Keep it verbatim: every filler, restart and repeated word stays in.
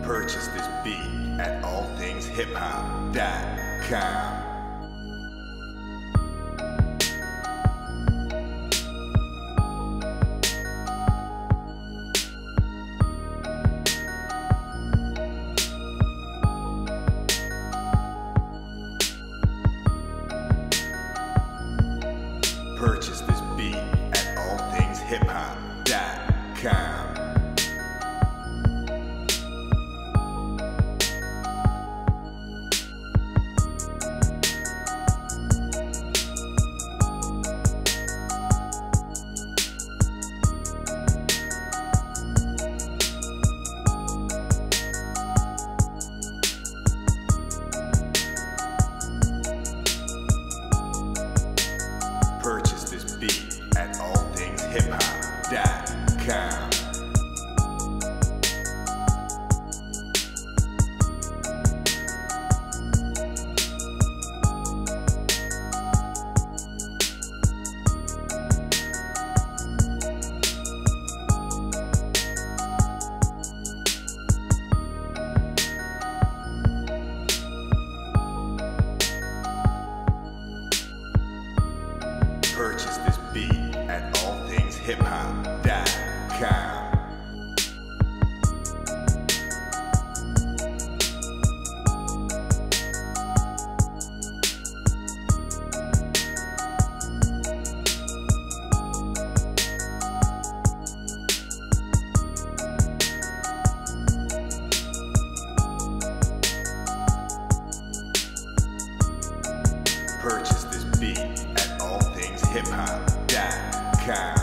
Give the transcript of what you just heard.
Purchase this beat at all things hip hop dot com. Purchase this beat at all things hip hop dot com. Purchase this beat at all things hip hop dot com. Purchase this beat at all things hip hop dot com. Purchase this beat at all things hip hop dot com.